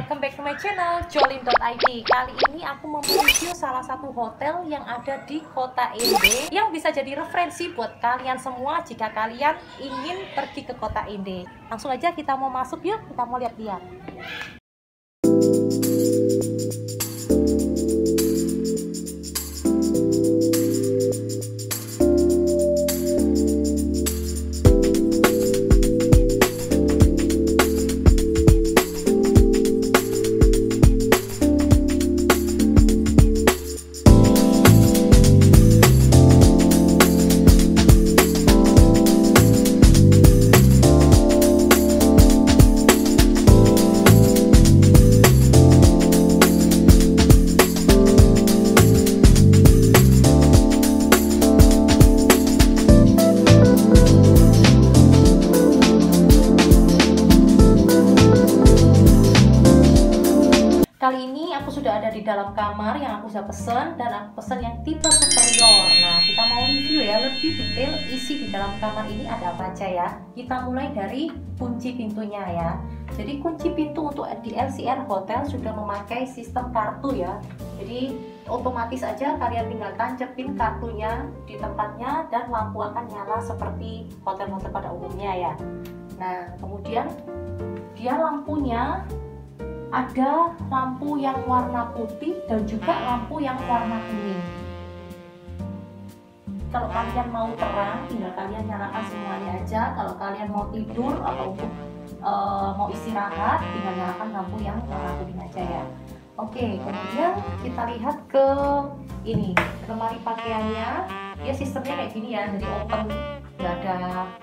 welcome back to my channel Jolin.id. Kali ini aku mereview salah satu hotel yang ada di kota Inde, yang bisa jadi referensi buat kalian semua jika kalian ingin pergi ke kota Inde. Langsung aja kita mau masuk yuk, kita mau lihat-lihat. Kali ini aku sudah ada di dalam kamar yang aku sudah pesen, dan aku pesen yang tipe superior. Nah, kita mau review ya lebih detail isi di dalam kamar ini ada apa aja ya. Kita mulai dari kunci pintunya ya. Jadi kunci pintu untuk di LCR Hotel sudah memakai sistem kartu ya. Jadi otomatis aja kalian tinggal tancepin kartunya di tempatnya dan lampu akan nyala seperti hotel-hotel pada umumnya ya. Nah, kemudian dia lampunya ada lampu yang warna putih dan juga lampu yang warna kuning. Kalau kalian mau terang, tinggal kalian nyalakan semuanya aja. Kalau kalian mau tidur atau mau istirahat, tinggal nyalakan lampu yang warna kuning aja ya. Oke, kemudian kita lihat ke ini lemari pakaiannya. Ya sistemnya kayak gini ya, jadi open, nggak ada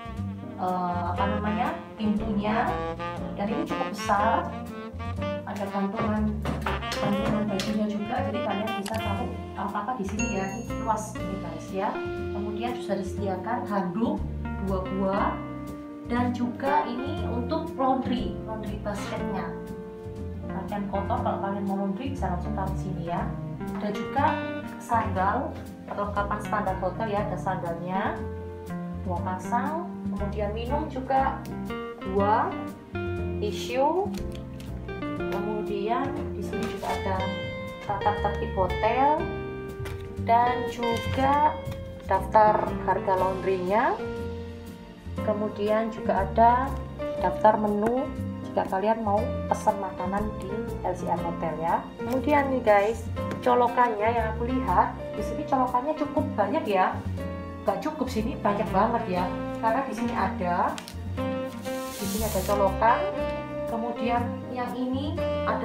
pintunya, dan ini cukup besar. Ada gantungan bajunya juga, jadi kalian bisa tahu apa di sini ya. Ini luas ini guys ya. Kemudian sudah disediakan handuk 2 buah, dan juga ini untuk laundry basketnya. Kalian kotor, kalau kalian mau laundry bisa langsung taruh sini ya. Ada juga sandal, perlengkapan standar hotel ya, ada sandalnya 2 pasang. Kemudian minum juga 2, tisu. Kemudian di sini juga ada tata tertib hotel dan juga daftar harga laundrynya. Kemudian juga ada daftar menu jika kalian mau pesan makanan di LCR Hotel ya. Kemudian nih guys, colokannya yang aku lihat di sini colokannya cukup banyak ya. Gak cukup sini, banyak banget ya. Karena di sini ada colokan. Kemudian yang ini ada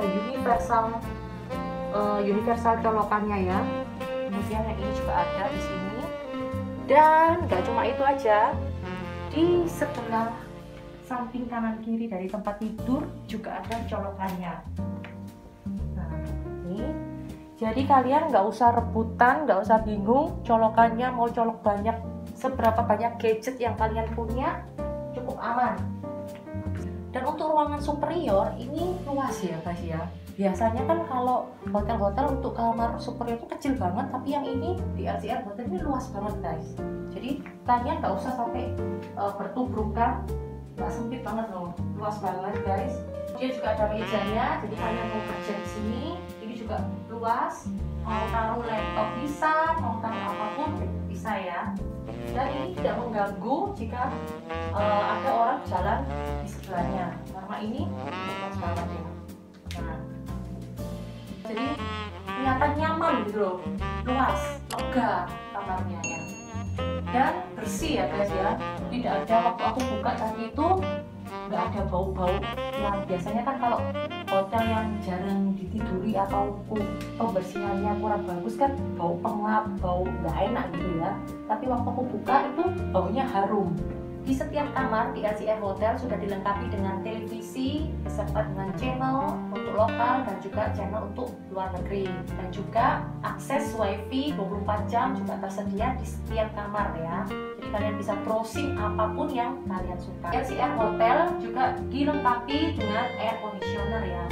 universal colokannya ya. Kemudian yang ini juga ada di sini. Dan gak cuma itu aja, di sebelah samping kanan kiri dari tempat tidur juga ada colokannya. Nah ini, jadi kalian nggak usah rebutan, nggak usah bingung colokannya mau colok banyak, seberapa banyak gadget yang kalian punya, cukup aman. Dan untuk ruangan superior ini luas ya guys ya. Biasanya kan kalau hotel-hotel untuk kamar superior itu kecil banget, tapi yang ini di LCR Hotel ini luas banget guys. Jadi kalian nggak usah sampai bertubrukan, nggak sempit banget loh, luas banget guys. Dia juga ada mejanya, jadi kalian mau kerja di sini, ini juga luas. Mau taruh laptop bisa, mau taruh apapun bisa ya. Dan ini tidak mengganggu jika ada orang jalan di sebelahnya, karena ini luas banget ya. Nah, jadi kelihatan nyaman gitu loh, luas, lega kamarnya ya, dan bersih ya guys ya. Tidak ada, waktu aku buka tadi itu nggak ada bau-bau yang biasanya kan kalau hotel yang jarang ditiduri atau pembersihannya kurang bagus kan bau pengap, bau nggak enak gitu ya. Tapi waktu aku buka itu baunya harum. Di setiap kamar di LCR Hotel sudah dilengkapi dengan televisi beserta dengan channel untuk lokal dan juga channel untuk luar negeri, dan juga akses wifi 24 jam juga tersedia di setiap kamar ya. Jadi kalian bisa browsing apapun yang kalian suka. LCR Hotel juga dilengkapi dengan air conditioner ya.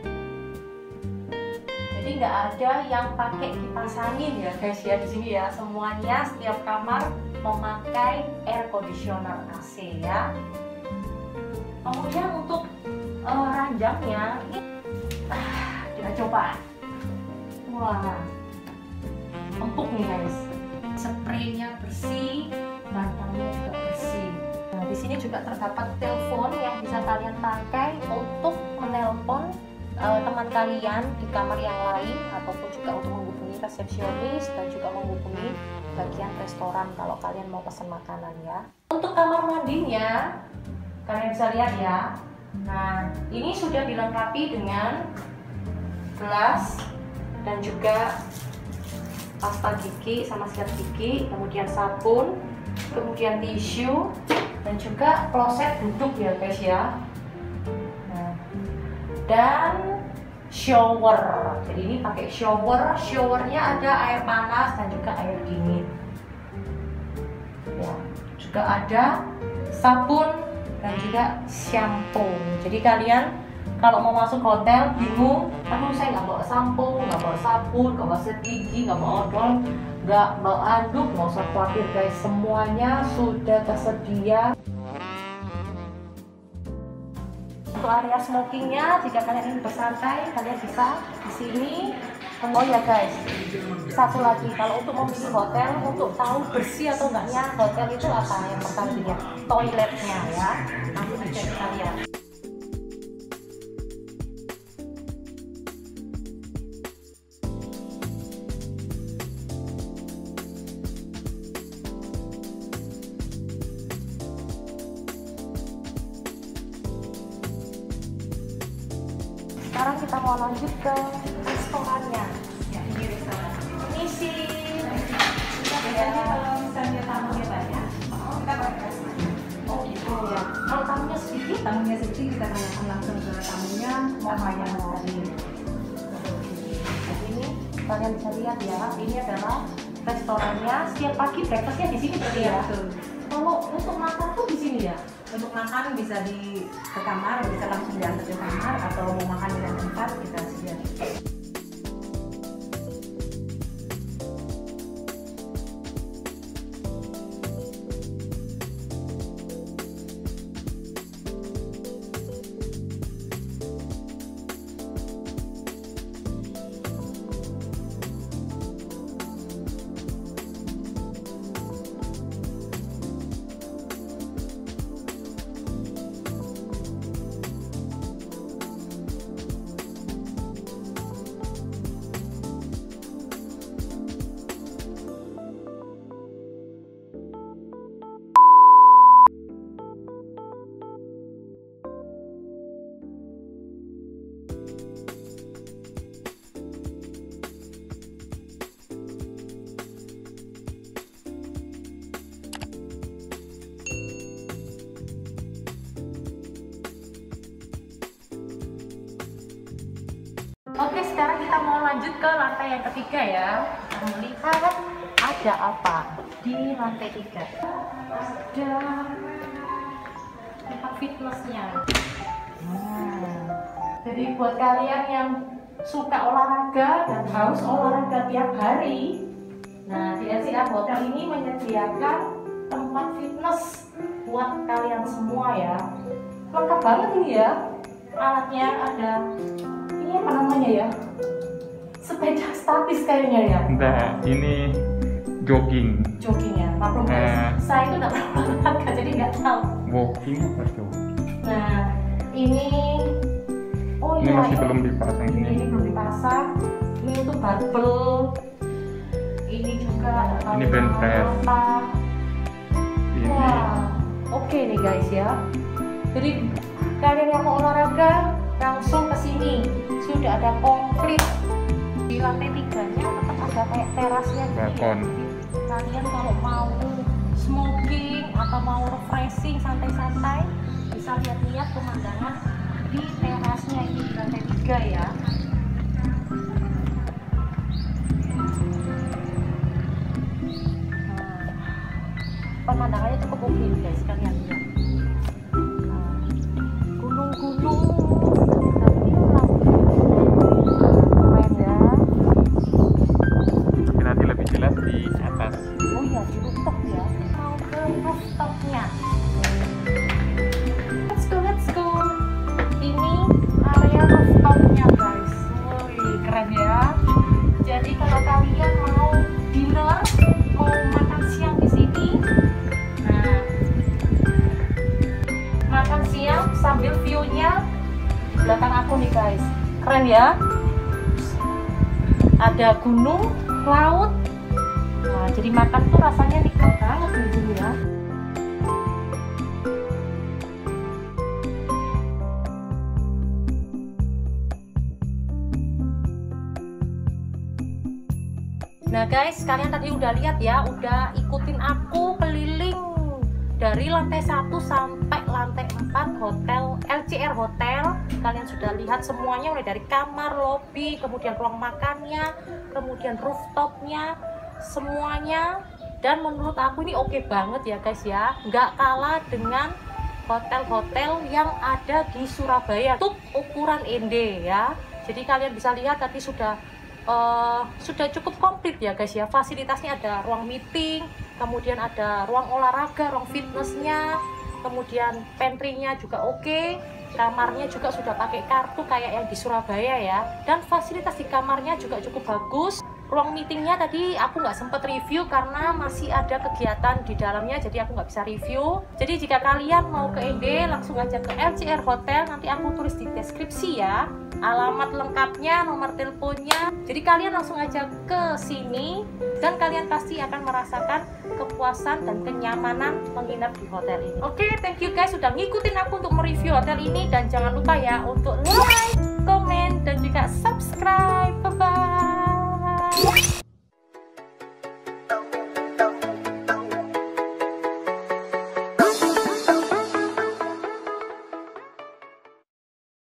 Jadi nggak ada yang pakai kipas angin ya guys ya di sini ya. Semuanya setiap kamar memakai air conditioner AC ya. Kemudian untuk ranjangnya ini coba. Wah, empuk nih guys. Spraynya bersih, bantalnya juga bersih. Nah, di sini juga terdapat telepon yang bisa kalian pakai untuk menelpon teman kalian di kamar yang lain, ataupun juga untuk menghubungi resepsionis dan juga menghubungi bagian restoran kalau kalian mau pesan makanan ya. Untuk kamar mandinya kalian bisa lihat ya. Nah, ini sudah dilengkapi dengan gelas dan juga pasta gigi sama sikat gigi, kemudian sabun, kemudian tisu, dan juga kloset duduk ya guys ya. Nah, dan shower. Jadi ini pakai shower. Showernya ada air panas dan juga air dingin. Ya, juga ada sabun dan juga shampoo. Jadi kalian kalau mau masuk hotel bingung, aduh saya nggak bawa shampoo, nggak bawa sabun, nggak bawa sikat gigi, nggak bawa odol, nggak bawa anduk, nggak usah khawatir guys, semuanya sudah tersedia. Untuk area smokingnya, jika kalian ingin bersantai, kalian bisa di sini. Oh ya guys, satu lagi, kalau untuk memilih hotel, untuk tahu bersih atau enggaknya hotel itu apa yang pertama dilihat, toiletnya ya. Nanti bisa kita lihat. Sekarang kita mau lanjut ke restorannya. Ya, ini restoran. Permisi. Biasanya kalau misalnya tamunya banyak, kita pakai restoran. Oh gitu ya. Kalau tamunya sedikit, Kita tanyakan langsung ke tamunya mau yang tadi. Ini kalian bisa lihat ya. Ini adalah restorannya. Setiap pagi breakfastnya di sini berarti ya. Kalau untuk makan tuh di sini ya. Untuk makan bisa ke kamar, bisa langsung diantar ke kamar, atau mau makan di tempat kita sediakan. Oke, sekarang kita mau lanjut ke lantai yang ketiga ya. Kita melihat ada apa di lantai 3. Ada tempat fitnessnya. Jadi buat kalian yang suka olahraga dan haus olahraga tiap hari, nah di LCA Hotel ini menyediakan tempat fitness buat kalian semua ya. Lengkap banget ini ya. Alatnya ada, ini apa namanya ya? Sepeda statis kayaknya ya. Enggak, ini jogging. Jogging ya, maklum guys. Saya itu udah pernah olahraga jadi nggak tahu. Walking apa jogging? Nah, ini Ini masih belum dipasang ini. Ini belum dipasang. Ini untuk barbel. Ini juga Ini band press. Ini Wah, oke nih guys ya. Jadi kalian yang mau olahraga langsung ke sini. Sudah ada komplit. Di lantai 3-nya tetap ada kayak terasnya gitu. balkon. Kalian kalau mau smoking atau mau refreshing santai-santai bisa lihat-lihat pemandangan di terasnya ini di lantai 3 ya. Pemandangannya cukup oke guys, kalian lihat. Gunung-gunung, keren ya. Mungkin nanti lebih jelas di atas. Oh iya, di rooftop ya. Mau ke rooftopnya. Let's go, let's go. Ini area rooftopnya guys. Woi, guys. Keren ya. Ada gunung, laut. Nah, jadi makan tuh rasanya nikmat banget di sini ya. Nah guys, kalian tadi udah lihat ya, udah ikutin aku keliling dari lantai 1 sampai lantai 4 hotel LCR Hotel. Kalian sudah lihat semuanya, mulai dari kamar, lobby, kemudian ruang makannya, kemudian rooftopnya, semuanya. Dan menurut aku ini oke banget ya guys ya, nggak kalah dengan hotel-hotel yang ada di Surabaya. Untuk ukuran Ende ya. Jadi kalian bisa lihat tadi sudah cukup komplit ya guys ya. Fasilitasnya ada ruang meeting, kemudian ada ruang olahraga, ruang fitnessnya, kemudian pantry-nya juga oke, kamarnya juga sudah pakai kartu kayak yang di Surabaya ya, dan fasilitas di kamarnya juga cukup bagus. Ruang meetingnya tadi aku nggak sempet review karena masih ada kegiatan di dalamnya, jadi aku nggak bisa review. Jadi jika kalian mau ke Ende, langsung aja ke LCR Hotel, nanti aku tulis di deskripsi ya alamat lengkapnya, nomor teleponnya. Jadi kalian langsung aja ke sini dan kalian pasti akan merasakan kepuasan dan kenyamanan menginap di hotel ini. Oke, thank you guys sudah ngikutin aku untuk mereview hotel ini, dan jangan lupa ya untuk